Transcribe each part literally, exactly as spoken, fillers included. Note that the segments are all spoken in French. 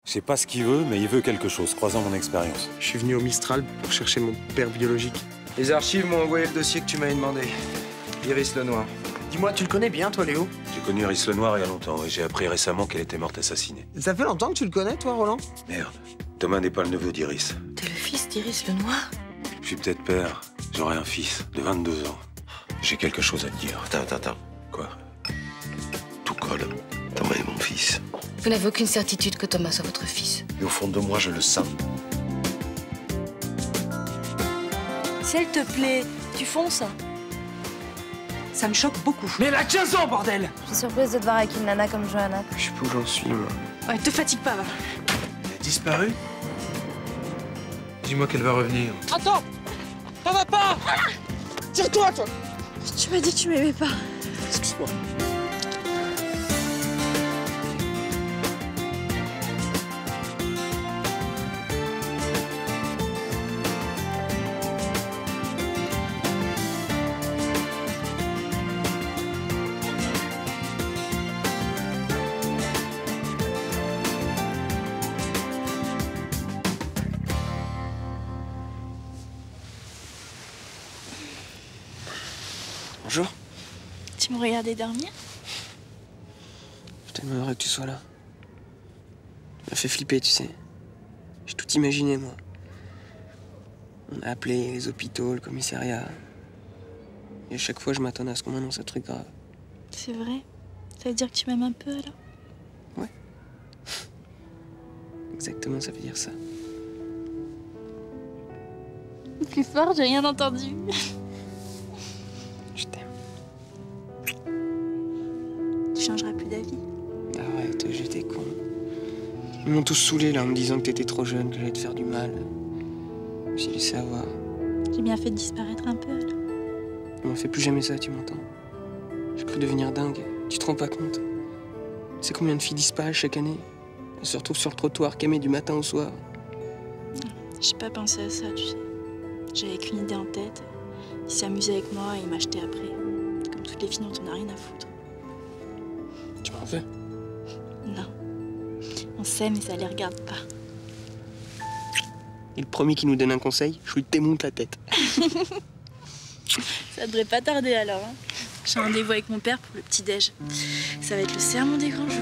Je sais pas ce qu'il veut, mais il veut quelque chose, croisant mon expérience. Je suis venu au Mistral pour chercher mon père biologique. Les archives m'ont envoyé le dossier que tu m'avais demandé. Iris Lenoir. Dis-moi, tu le connais bien, toi, Léo? J'ai connu Iris Lenoir il y a longtemps et j'ai appris récemment qu'elle était morte assassinée. Ça fait longtemps que tu le connais, toi, Roland? Merde. Thomas n'est pas le neveu d'Iris. T'es le fils d'Iris Lenoir? Je suis peut-être père. J'aurai un fils de vingt-deux ans. J'ai quelque chose à te dire. Attends, attends, attends. Quoi? Tout colle. Thomas est mon fils. Vous n'avez aucune certitude que Thomas soit votre fils. Et au fond de moi, je le sens. S'il te plaît, tu fonces. Ça me choque beaucoup. Mais elle a quinze ans, bordel! Je suis surprise de te voir avec une nana comme Johanna. Je sais pas où j'en suis, moi. Ouais, te fatigue pas, va. Elle a disparu? Dis-moi qu'elle va revenir. Attends! Ça va pas! Tire-toi, toi! Tu m'as dit que tu m'aimais pas. Excuse-moi. Bonjour. Tu me regardais dormir? Je suis tellement heureux que tu sois là. Tu m'as fait flipper, tu sais. J'ai tout imaginé, moi. On a appelé les hôpitaux, le commissariat. Et à chaque fois, je m'attendais à ce qu'on m'annonce un truc grave. C'est vrai? Ça veut dire que tu m'aimes un peu, alors? Ouais. Exactement, ça veut dire ça. Plus fort, j'ai rien entendu. Je t'aime. Tu changeras plus d'avis. Arrête, j'étais con. Ils m'ont tous saoulé, là, en me disant que t'étais trop jeune, que j'allais te faire du mal. J'ai laissé avoir. J'ai bien fait de disparaître un peu, alors. On fait plus jamais ça, tu m'entends? J'ai cru devenir dingue. Tu te rends pas compte? Tu sais combien de filles disparaissent chaque année? Elles se retrouvent sur le trottoir, camées du matin au soir. J'ai pas pensé à ça, tu sais. J'avais qu'une idée en tête. Il s'est amusé avec moi et il m'a acheté après. Comme toutes les filles dont on n'a rien à foutre. Tu m'en veux? Non. On s'aime et ça les regarde pas. Et le premier qui nous donne un conseil, je lui démonte la tête. Ça devrait pas tarder alors. Hein. J'ai rendez-vous avec mon père pour le petit-déj. Ça va être le sermon des grands jours.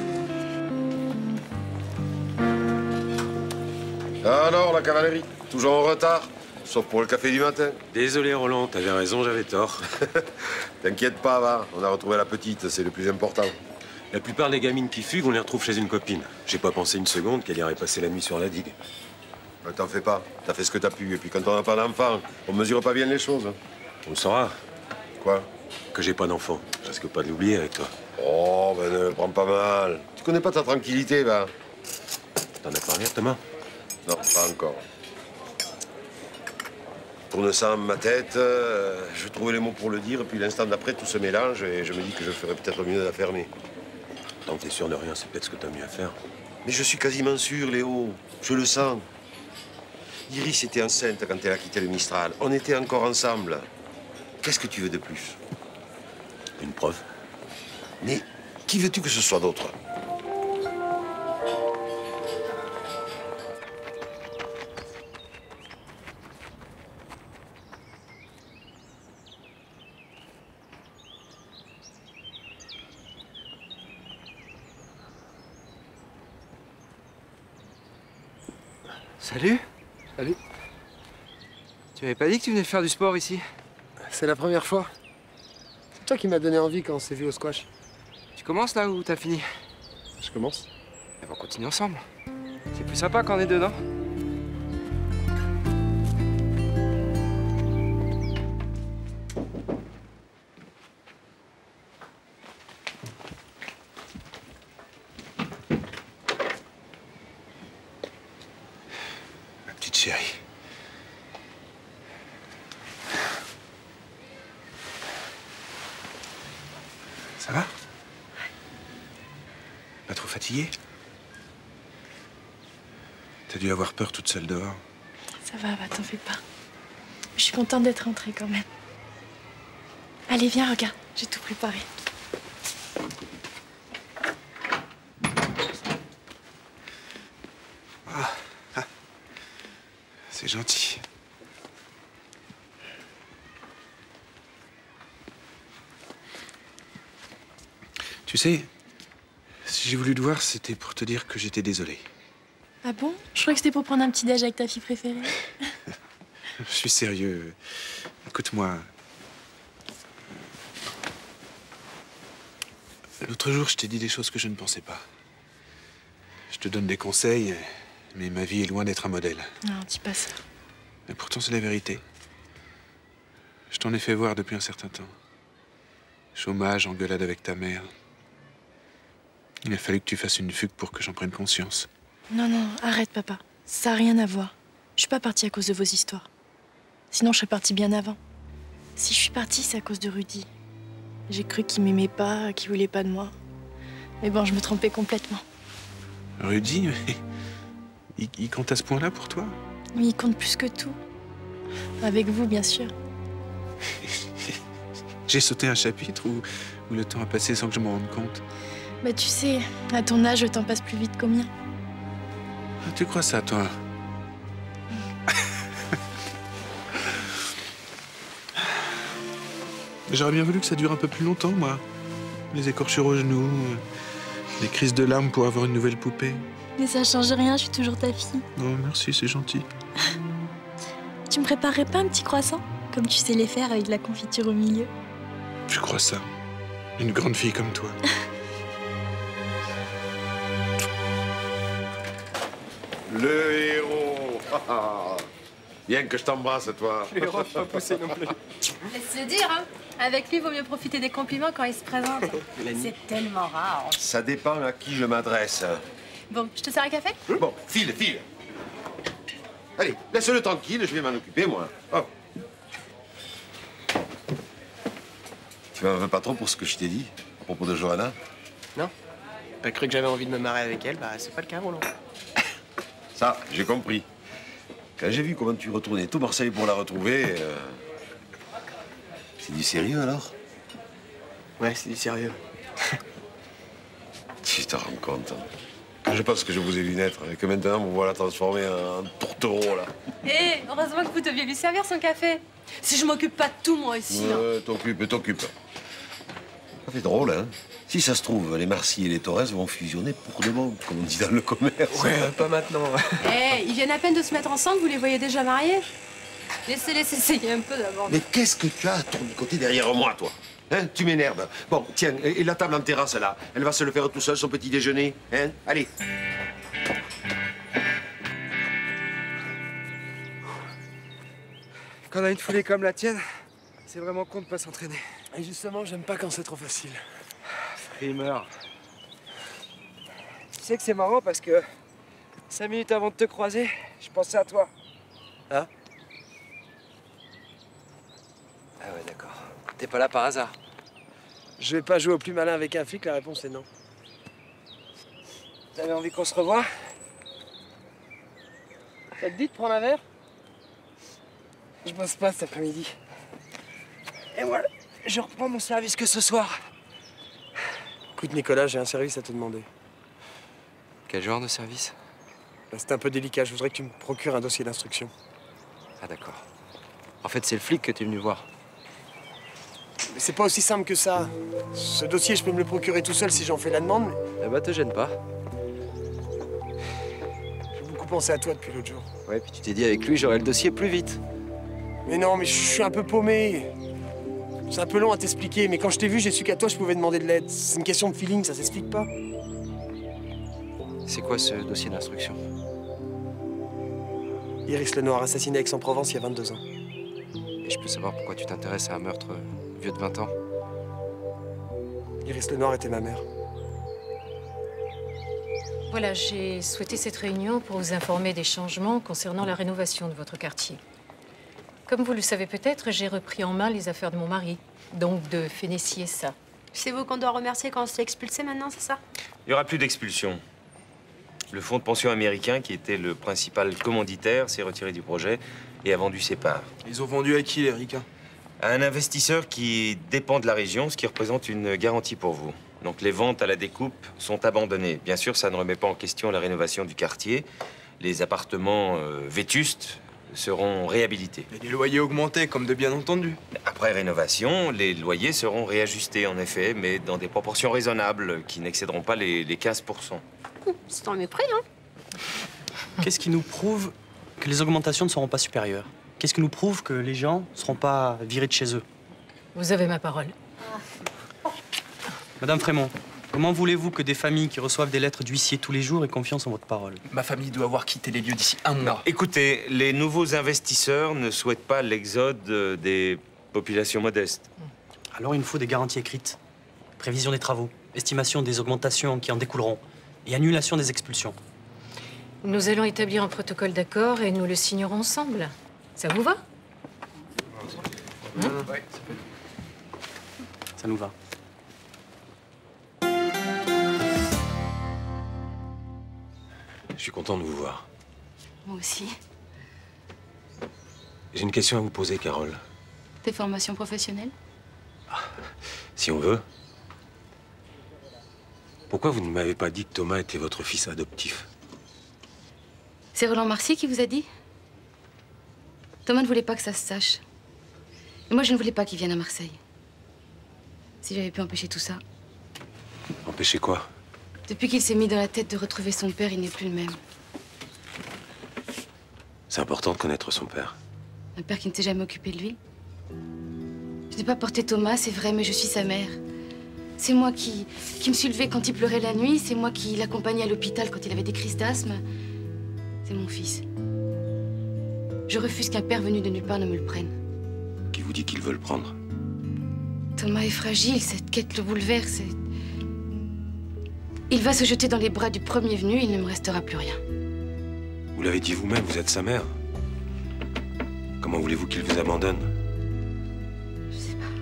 Alors, la cavalerie, toujours en retard, sauf pour le café du matin. Désolé Roland, t'avais raison, j'avais tort. T'inquiète pas, va, on a retrouvé la petite, c'est le plus important. La plupart des gamines qui fuguent, on les retrouve chez une copine. J'ai pas pensé une seconde qu'elle irait passer la nuit sur la digue. Ne t'en fais pas, t'as fait ce que t'as pu, et puis quand on n'a pas d'enfant, on mesure pas bien les choses. On le saura. Quoi? Que j'ai pas d'enfant. Je risque pas de l'oublier avec toi. Oh, ben ne le prends pas mal. Tu connais pas ta tranquillité, va. T'en as parlé à Thomas? Non, pas encore. Tourne ça dans ma tête, euh, je trouvais les mots pour le dire, et puis l'instant d'après, tout se mélange, et je me dis que je ferais peut-être mieux de la fermer. Tant que t'es sûr de rien, c'est peut-être ce que t'as mieux à faire. Mais je suis quasiment sûr, Léo. Je le sens. Iris était enceinte quand elle a quitté le Mistral. On était encore ensemble. Qu'est-ce que tu veux de plus? Une preuve. Mais qui veux-tu que ce soit d'autre? Salut. Salut. Tu m'avais pas dit que tu venais faire du sport ici? C'est la première fois. C'est toi qui m'as donné envie quand on s'est vu au squash. Tu commences là ou t'as fini? Je commence. On va continuer ensemble. C'est plus sympa quand on est dedans. Ma petite chérie. Ça va? Pas trop fatiguée? T'as dû avoir peur toute seule dehors. Ça va, va, t'en fais pas. Je suis contente d'être rentrée quand même. Allez, viens, regarde, j'ai tout préparé. Ah, ah. C'est gentil. Tu sais, si j'ai voulu te voir, c'était pour te dire que j'étais désolé. Ah bon? Je crois que c'était pour prendre un petit déj avec ta fille préférée. Je suis sérieux. Écoute-moi. L'autre jour, je t'ai dit des choses que je ne pensais pas. Je te donne des conseils, mais ma vie est loin d'être un modèle. Non, dis pas ça. Mais pourtant, c'est la vérité. Je t'en ai fait voir depuis un certain temps. Chômage, engueulade avec ta mère. Il a fallu que tu fasses une fugue pour que j'en prenne conscience. Non, non, arrête, papa. Ça n'a rien à voir. Je suis pas partie à cause de vos histoires. Sinon, je serais partie bien avant. Si je suis partie, c'est à cause de Rudy. J'ai cru qu'il m'aimait pas, qu'il voulait pas de moi. Mais bon, je me trompais complètement. Rudy, mais il, il compte à ce point-là pour toi? Mais il compte plus que tout. Avec vous, bien sûr. J'ai sauté un chapitre où, où le temps a passé sans que je m'en rende compte. Bah tu sais, à ton âge, le temps passe plus vite qu'au mien. Ah, tu crois ça, toi? J'aurais bien voulu que ça dure un peu plus longtemps, moi. Les écorchures aux genoux, les crises de larmes pour avoir une nouvelle poupée. Mais ça change rien, je suis toujours ta fille. Oh, merci, c'est gentil. Tu me préparerais pas un petit croissant? Comme tu sais les faire avec de la confiture au milieu. Je crois ça. Une grande fille comme toi. Le héros. Bien que je t'embrasse, toi. Le héros pas poussé non plus. Laisse-le dire, hein. Avec lui, il vaut mieux profiter des compliments quand il se présente. C'est tellement rare. Ça dépend à qui je m'adresse. Bon, je te sers un café? Bon, file, file. Allez, laisse-le tranquille, je vais m'en occuper, moi. Oh. Tu m'en veux pas trop pour ce que je t'ai dit à propos de Johanna? Non. T'as cru que j'avais envie de me marier avec elle? Bah, c'est pas le cas, Roland. Ça, j'ai compris. Quand j'ai vu comment tu retournais tout Marseille pour la retrouver... Euh... C'est du sérieux, alors? Ouais, c'est du sérieux. Tu te rends compte, hein. Quand je pense que je vous ai vu naître et que maintenant vous voilà transformé en tourtereau, là. Hé, hey, heureusement que vous deviez lui servir son café. Si je m'occupe pas de tout, moi, ici. Ouais, t'occupe, t'occupe. Ça fait drôle, hein. Si ça se trouve, les Marcy et les Torres vont fusionner pour de bon, comme on dit dans le commerce. Ouais, pas maintenant. Hé, hey, ils viennent à peine de se mettre ensemble, vous les voyez déjà mariés? Laissez-les s'essayer un peu d'abord. Mais qu'est-ce que tu as à tournicoter derrière moi, toi? Hein? Tu m'énerves. Bon, tiens, et la table en terrasse, là, elle va se le faire tout seul, son petit déjeuner. Hein? Allez. Quand on a une foulée comme la tienne, c'est vraiment con de pas s'entraîner. Et justement, j'aime pas quand c'est trop facile. Frimeur. Tu sais que c'est marrant parce que cinq minutes avant de te croiser, je pensais à toi. Hein? Ah ouais, d'accord. T'es pas là par hasard. Je vais pas jouer au plus malin avec un flic, la réponse est non. T'avais envie qu'on se revoie? Ça te dit de prendre un verre? Je bosse pas cet après-midi. Et voilà, je reprends mon service que ce soir. Écoute, Nicolas, j'ai un service à te demander. Quel genre de service? Bah, c'est un peu délicat, je voudrais que tu me procures un dossier d'instruction. Ah d'accord. En fait, c'est le flic que tu es venu voir. Mais c'est pas aussi simple que ça. Ce dossier, je peux me le procurer tout seul si j'en fais la demande, mais... Eh bah, te gêne pas. J'ai beaucoup pensé à toi depuis l'autre jour. Ouais, puis tu t'es dit avec lui, j'aurai le dossier plus vite. Mais non, mais je suis un peu paumé. C'est un peu long à t'expliquer, mais quand je t'ai vu, j'ai su qu'à toi, je pouvais demander de l'aide. C'est une question de feeling, ça s'explique pas. C'est quoi ce dossier d'instruction? Iris Lenoir, assassiné à Aix-en-Provence il y a vingt-deux ans. Et je peux savoir pourquoi tu t'intéresses à un meurtre vieux de vingt ans? Iris Lenoir était ma mère. Voilà, j'ai souhaité cette réunion pour vous informer des changements concernant la rénovation de votre quartier. Comme vous le savez peut-être, j'ai repris en main les affaires de mon mari, donc de Fénécier-Ça. C'est vous qu'on doit remercier quand on se l'est expulsé maintenant, c'est ça? Il n'y aura plus d'expulsion. Le fonds de pension américain, qui était le principal commanditaire, s'est retiré du projet et a vendu ses parts. Ils ont vendu à qui, les ricains? À un investisseur qui dépend de la région, ce qui représente une garantie pour vous. Donc les ventes à la découpe sont abandonnées. Bien sûr, ça ne remet pas en question la rénovation du quartier. Les appartements euh, vétustes seront réhabilités. Et les loyers augmentés, comme de bien entendu. Après rénovation, les loyers seront réajustés, en effet, mais dans des proportions raisonnables, qui n'excéderont pas les, les quinze pour cent. C'est en mépris, hein. Qu'est-ce qui nous prouve que les augmentations ne seront pas supérieures? Qu'est-ce qui nous prouve que les gens ne seront pas virés de chez eux? Vous avez ma parole. Madame Frémont, comment voulez-vous que des familles qui reçoivent des lettres d'huissier tous les jours aient confiance en votre parole? Ma famille doit avoir quitté les lieux d'ici un mois. Écoutez, les nouveaux investisseurs ne souhaitent pas l'exode des populations modestes. Alors il nous faut des garanties écrites. Prévision des travaux, estimation des augmentations qui en découleront et annulation des expulsions. Nous allons établir un protocole d'accord et nous le signerons ensemble. Ça vous va? Hein? Ça nous va. Je suis content de vous voir. Moi aussi. J'ai une question à vous poser, Carole. Tes formations professionnelles? Si on veut. Pourquoi vous ne m'avez pas dit que Thomas était votre fils adoptif? C'est Roland Marcy qui vous a dit? Thomas ne voulait pas que ça se sache. Et moi, je ne voulais pas qu'il vienne à Marseille. Si j'avais pu empêcher tout ça. Empêcher quoi? Depuis qu'il s'est mis dans la tête de retrouver son père, il n'est plus le même. C'est important de connaître son père. Un père qui ne s'est jamais occupé de lui. Je n'ai pas porté Thomas, c'est vrai, mais je suis sa mère. C'est moi qui, qui me suis levée quand il pleurait la nuit. C'est moi qui l'accompagnais à l'hôpital quand il avait des crises d'asthme. C'est mon fils. Je refuse qu'un père venu de nulle part ne me le prenne. Qui vous dit qu'il veut le prendre? Thomas est fragile, cette quête le bouleverse. Et... il va se jeter dans les bras du premier venu, il ne me restera plus rien. Vous l'avez dit vous-même, vous êtes sa mère. Comment voulez-vous qu'il vous abandonne? Je sais pas.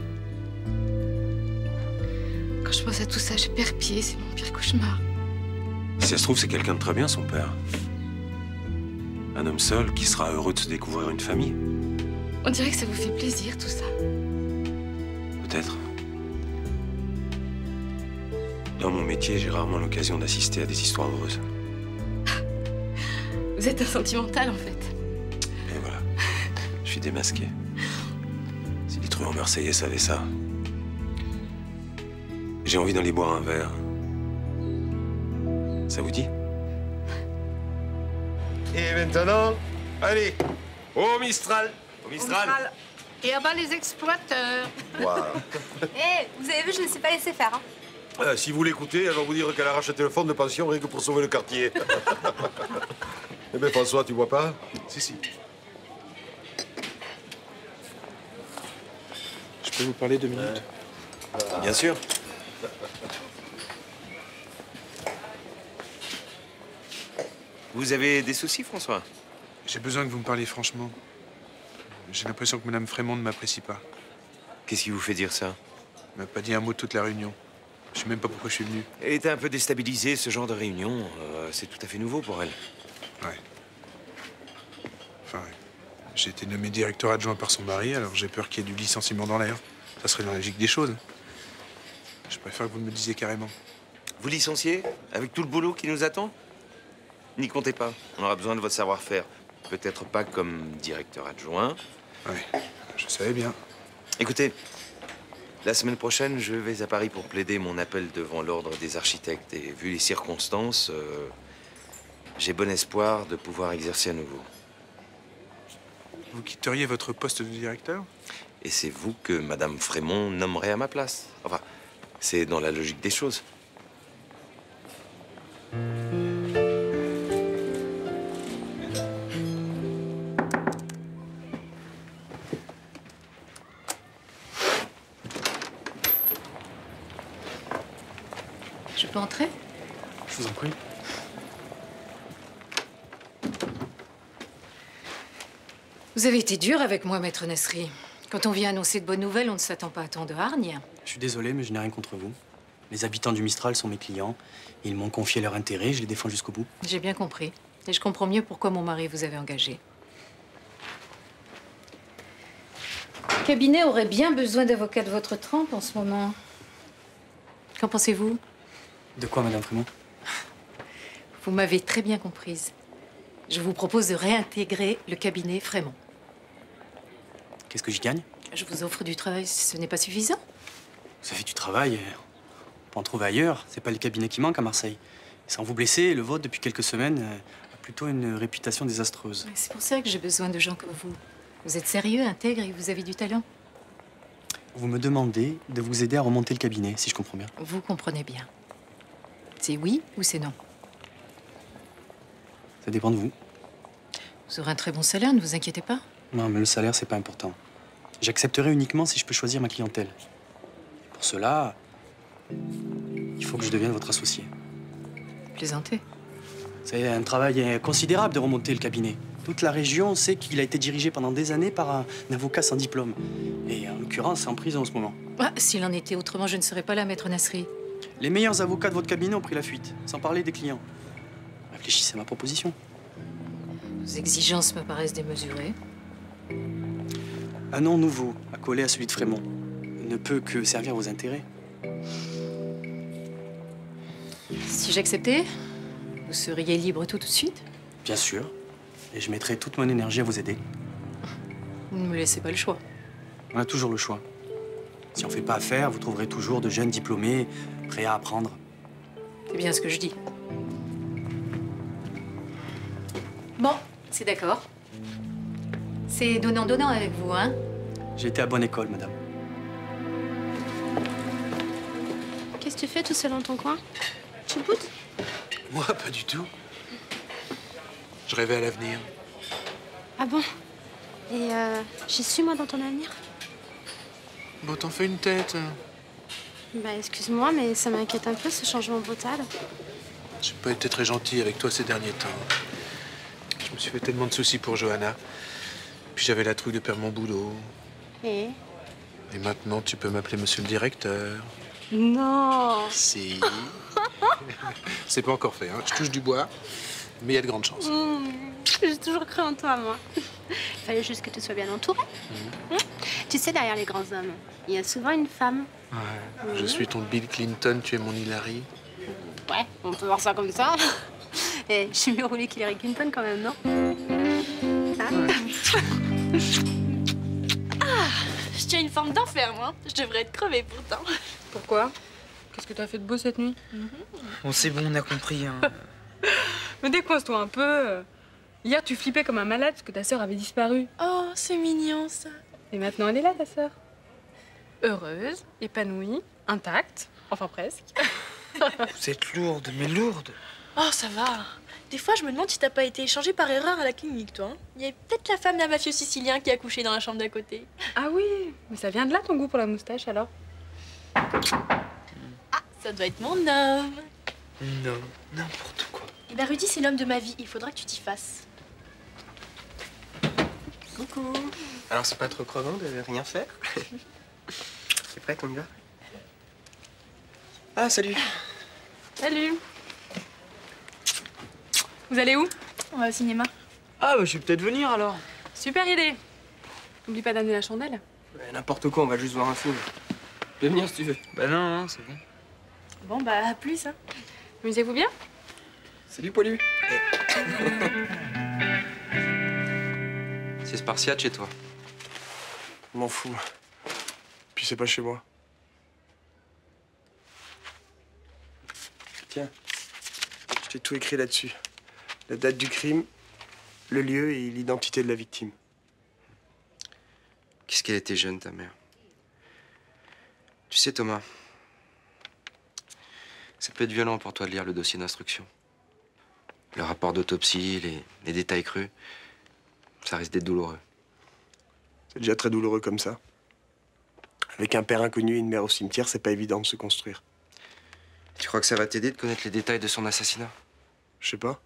Quand je pense à tout ça, je perds pied, c'est mon pire cauchemar. Si ça se trouve, c'est quelqu'un de très bien, son père. Un homme seul qui sera heureux de se découvrir une famille. On dirait que ça vous fait plaisir, tout ça. Peut-être. Dans mon métier, j'ai rarement l'occasion d'assister à des histoires heureuses. Vous êtes un sentimental, en fait. Et voilà. Je suis démasqué. Si les truands marseillais savaient ça. J'ai envie d'aller boire un verre. Ça vous dit? Et maintenant, allez, au Mistral. Au Mistral. Et à bas les exploiteurs. Voilà. Hé, vous avez vu, je ne sais pas laisser faire. Hein. Euh, si vous l'écoutez, elle va vous dire qu'elle a racheté le fonds de pension rien que pour sauver le quartier. Eh bien, François, tu bois pas? Si, si. Je peux vous parler deux minutes? Euh, Bien sûr. Vous avez des soucis, François? J'ai besoin que vous me parliez franchement. J'ai l'impression que Madame Frémont ne m'apprécie pas. Qu'est-ce qui vous fait dire ça? Elle m'a pas dit un mot de toute la réunion. Je sais même pas pourquoi je suis venu. Elle était un peu déstabilisée, ce genre de réunion. Euh, c'est tout à fait nouveau pour elle. Ouais. Enfin, ouais. J'ai été nommé directeur adjoint par son mari, alors j'ai peur qu'il y ait du licenciement dans l'air. Ça serait dans la logique des choses. Je préfère que vous me le disiez carrément. Vous licenciez? Avec tout le boulot qui nous attend? N'y comptez pas. On aura besoin de votre savoir-faire. Peut-être pas comme directeur adjoint. Oui, je savais bien. Écoutez, la semaine prochaine, je vais à Paris pour plaider mon appel devant l'ordre des architectes. Et vu les circonstances, euh, j'ai bon espoir de pouvoir exercer à nouveau. Vous quitteriez votre poste de directeur? Et c'est vous que Madame Frémont nommerait à ma place. Enfin, c'est dans la logique des choses. Je peux entrer? Je vous en prie. Vous avez été dur avec moi, maître Nasri. Quand on vient annoncer de bonnes nouvelles, on ne s'attend pas à tant de hargne. Je suis désolé, mais je n'ai rien contre vous. Les habitants du Mistral sont mes clients. Ils m'ont confié leur intérêt, je les défends jusqu'au bout. J'ai bien compris. Et je comprends mieux pourquoi mon mari vous avait engagé. Le cabinet aurait bien besoin d'avocats de votre trempe en ce moment. Qu'en pensez-vous? De quoi, Madame Frémont? Vous m'avez très bien comprise. Je vous propose de réintégrer le cabinet Frémont. Qu'est-ce que j'y gagne? Je vous offre du travail, ce n'est pas suffisant? Ça fait du travail. On peut en trouver ailleurs. C'est pas le cabinet qui manque à Marseille. Sans vous blesser, le vôtre, depuis quelques semaines, a plutôt une réputation désastreuse. C'est pour ça que j'ai besoin de gens comme vous. Vous êtes sérieux, intègre et vous avez du talent. Vous me demandez de vous aider à remonter le cabinet, si je comprends bien. Vous comprenez bien. C'est oui ou c'est non? Ça dépend de vous. Vous aurez un très bon salaire, ne vous inquiétez pas. Non, mais le salaire, c'est pas important. J'accepterai uniquement si je peux choisir ma clientèle. Pour cela, il faut que je devienne votre associé. Plaisantez. C'est un travail considérable de remonter le cabinet. Toute la région sait qu'il a été dirigé pendant des années par un avocat sans diplôme. Et en l'occurrence, c'est en prison en ce moment. Ah, s'il en était autrement, je ne serais pas là, maître Nasri. Les meilleurs avocats de votre cabinet ont pris la fuite, sans parler des clients. Réfléchissez à ma proposition. Vos exigences me paraissent démesurées. Un nom nouveau, accolé à celui de Frémont, ne peut que servir vos intérêts. Si j'acceptais, vous seriez libre tout de suite? Bien sûr. Et je mettrai toute mon énergie à vous aider. Vous ne me laissez pas le choix. On a toujours le choix. Si on ne fait pas affaire, vous trouverez toujours de jeunes diplômés prêts à apprendre. C'est bien ce que je dis. Bon, c'est d'accord. C'est donnant-donnant avec vous, hein? J'ai été à bonne école, madame. Qu'est-ce que tu fais tout seul dans ton coin? Tu boutes? Moi, pas du tout. Je rêvais à l'avenir. Ah bon? Et euh, j'y suis moi dans ton avenir? Bon, t'en fais une tête. Bah excuse-moi, mais ça m'inquiète un peu ce changement brutal. J'ai pas été très gentil avec toi ces derniers temps. Je me suis fait tellement de soucis pour Johanna. Puis j'avais la trouille de perdre mon boulot. Et? Et maintenant, tu peux m'appeler monsieur le directeur. Non! Si. C'est pas encore fait, hein. Je touche du bois, mais il y a de grandes chances. Mmh, j'ai toujours cru en toi, moi. Il fallait juste que tu sois bien entouré. Mmh. Mmh. Tu sais, derrière les grands hommes, il y a souvent une femme. Ouais. Mmh. Je suis ton Bill Clinton, tu es mon Hillary. Ouais, on peut voir ça comme ça. Et je suis mieux roulée qu'Hillary Clinton quand même, non? Hein? Ah, je tiens une forme d'enfer, moi. Je devrais être crevée pourtant. Pourquoi? Qu'est-ce que t'as fait de beau cette nuit? Bon, oh, c'est bon, on a compris. Hein. Mais décoince-toi un peu. Hier, tu flippais comme un malade parce que ta sœur avait disparu. Oh, c'est mignon, ça. Et maintenant, elle est là, ta sœur. Heureuse, épanouie, intacte. Enfin, presque. Vous êtes lourde, mais lourde. Oh, ça va. Des fois, je me demande si t'as pas été échangée par erreur à la clinique, toi. Il y avait peut-être la femme d'un mafieux sicilien qui a couché dans la chambre d'à côté. Ah oui, mais ça vient de là, ton goût pour la moustache, alors? Ah, ça doit être mon homme. Non, n'importe quoi. Eh ben, Rudy, c'est l'homme de ma vie. Il faudra que tu t'y fasses. Coucou. Alors, c'est pas trop crevant de rien faire? C'est prêt qu'on y va? Ah, salut. Salut. Vous allez où? On va au cinéma. Ah, bah, je vais peut-être venir, alors. Super idée. N'oublie pas d'amener la chandelle. Ouais, n'importe quoi, on va juste voir un film. Je vais venir si tu veux. Bah non, non, c'est bon. Bon, bah, à plus, hein. Amusez-vous bien. Salut, Poilu. C'est spartiate chez toi. Je m'en fous. Puis c'est pas chez moi. Tiens, je t'ai tout écrit là-dessus. La date du crime, le lieu et l'identité de la victime. Qu'est-ce qu'elle était jeune, ta mère. Tu sais, Thomas, ça peut être violent pour toi de lire le dossier d'instruction. Le rapport d'autopsie, les, les détails crus, ça risque d'être douloureux. C'est déjà très douloureux comme ça. Avec un père inconnu et une mère au cimetière, c'est pas évident de se construire. Tu crois que ça va t'aider de connaître les détails de son assassinat? Je sais pas.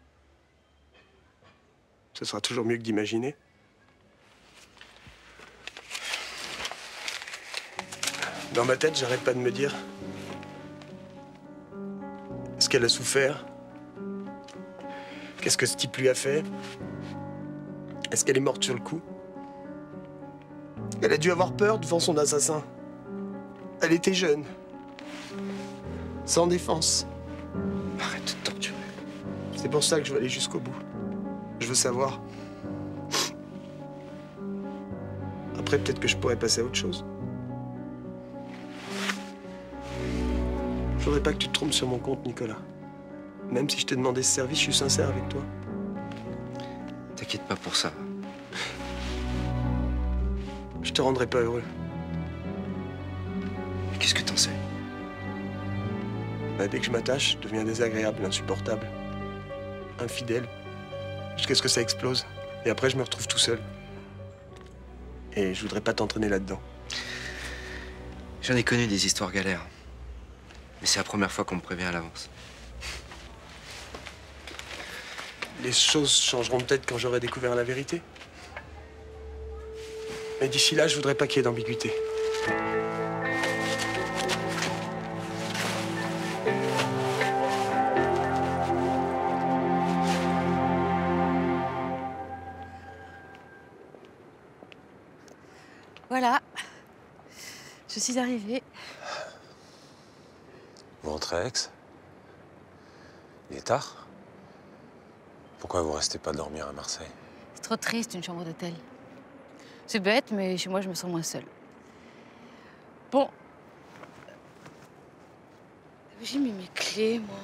Ce sera toujours mieux que d'imaginer. Dans ma tête, j'arrête pas de me dire... Est-ce qu'elle a souffert? Qu'est-ce que ce type lui a fait? Est-ce qu'elle est morte sur le coup? Elle a dû avoir peur devant son assassin. Elle était jeune. Sans défense. Arrête de te torturer. C'est pour ça que je veux aller jusqu'au bout. Je veux savoir. Après, peut-être que je pourrais passer à autre chose. Je voudrais pas que tu te trompes sur mon compte, Nicolas. Même si je t'ai demandé ce service, je suis sincère avec toi. T'inquiète pas pour ça. Je te rendrai pas heureux. Mais qu'est-ce que t'en sais? Bah, dès que je m'attache, je deviens désagréable, insupportable, infidèle, jusqu'à ce que ça explose. Et après, je me retrouve tout seul. Et je voudrais pas t'entraîner là-dedans. J'en ai connu des histoires galères. Mais c'est la première fois qu'on me prévient à l'avance. Les choses changeront peut-être quand j'aurai découvert la vérité. Mais d'ici là, je voudrais pas qu'il y ait d'ambiguïté. Voilà. Je suis arrivée. Vous rentrez à Aix? Il est tard? Pourquoi vous restez pas dormir à Marseille? C'est trop triste, une chambre d'hôtel. C'est bête, mais chez moi, je me sens moins seule. Bon. J'ai mis mes clés, moi.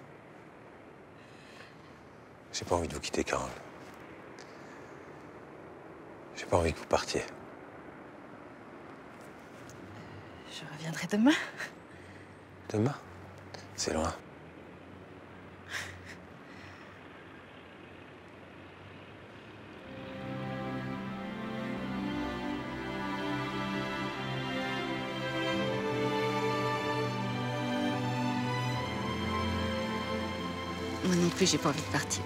J'ai pas envie de vous quitter, Carole. J'ai pas envie que vous partiez. Je reviendrai demain. Demain? C'est loin. Moi non plus, j'ai pas envie de partir.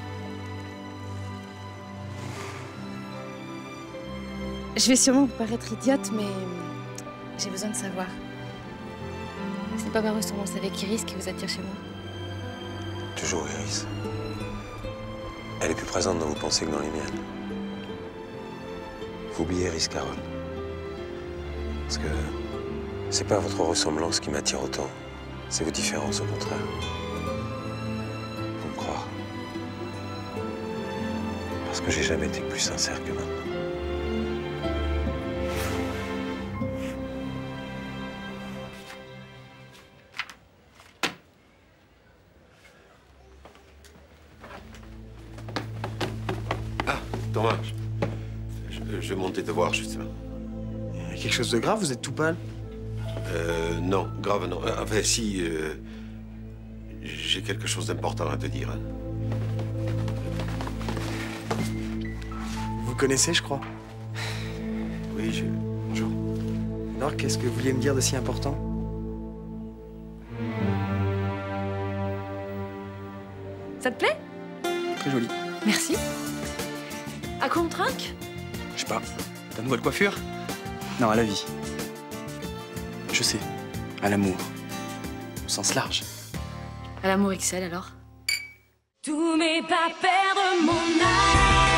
Je vais sûrement vous paraître idiote, mais j'ai besoin de savoir. Ce n'est pas ma ressemblance avec Iris qui vous attire chez moi? Toujours Iris. Elle est plus présente dans vos pensées que dans les miennes. Vous oubliez Iris, Carole. Parce que c'est pas votre ressemblance qui m'attire autant. C'est vos différences, au contraire. Faut me croire. Parce que j'ai jamais été plus sincère que maintenant. Thomas, je, je montais te voir, justement. Il y a quelque chose de grave? Vous êtes tout pâle? Euh, non, grave, non. Enfin, si, euh, j'ai quelque chose d'important à te dire. Hein. Vous connaissez, je crois? Oui, je... bonjour. Alors, qu'est-ce que vous vouliez me dire de si important? Ça te plaît? Très joli. Merci. À quoi on trinque? Je sais pas. Ta nouvelle coiffure? Non, à la vie. Je sais. À l'amour. Au sens large. À l'amour X L, alors? Tous mes pas perdre mon âme.